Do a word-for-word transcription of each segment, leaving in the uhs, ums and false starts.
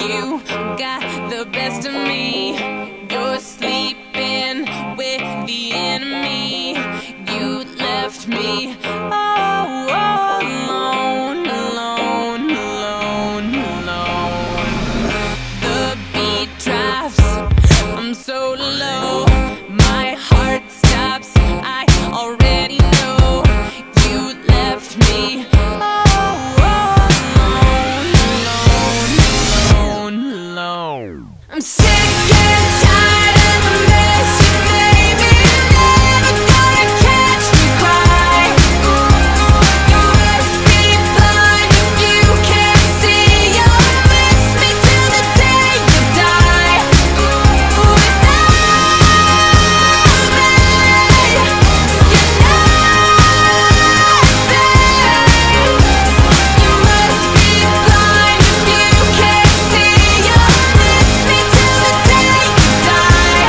You got the best of me. You're sleeping with the enemy. You left me all alone, alone, alone, alone. The beat drops, I'm so low. My heart stops, I already know. You left me I'm sick and tired of the mess you made me. Never gonna catch me cry. You must be blind if you can't see. You'll miss me till the day you die. Without me, you're nothing. You must be blind if you can't see. You'll miss me till the day you die.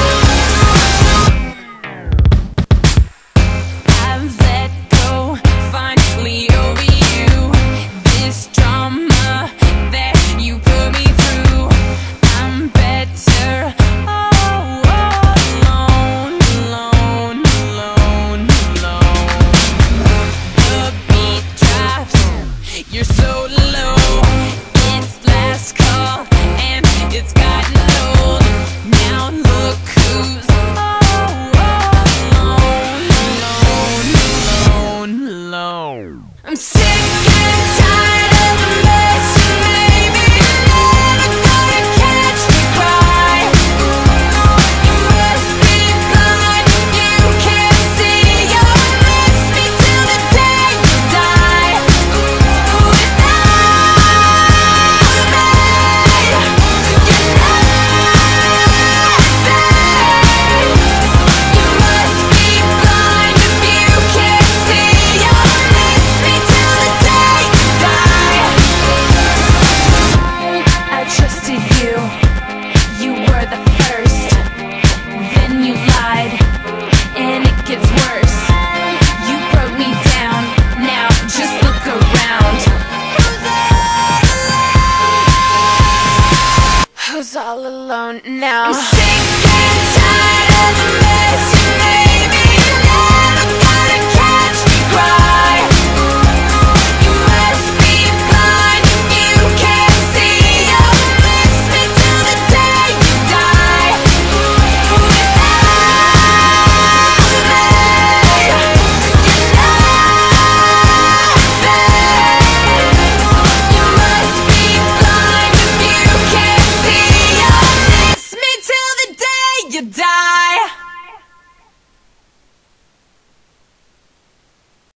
I've let go finally over you. This drama that you put me through, I'm better all alone, alone, alone, alone. The beat drops, you're so low. It's last call and it's gotten old. Now look who's all alone, alone, alone, alone. I'm sick and tired of the mess you made me. Never gonna catch me cry. You must be blind if you can't see. You'll miss me till the day you die. Without me, you're nothing. You must be blind if you can't see. You'll miss me till the day you die. I trusted you, you were the first. Then you lied, and it gets worse. You broke me down, now just look around. Who's all alone now? I'm sick and tired of the